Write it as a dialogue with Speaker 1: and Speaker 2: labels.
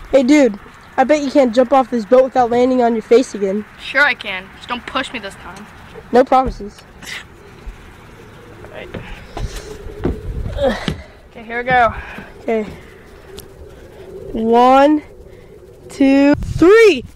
Speaker 1: Hey dude, I bet you can't jump off this boat without landing on your face again.
Speaker 2: Sure I can. Just don't push me this time.
Speaker 1: No promises.
Speaker 2: Alright. Okay, here we go.
Speaker 1: Okay. 1, 2, 3!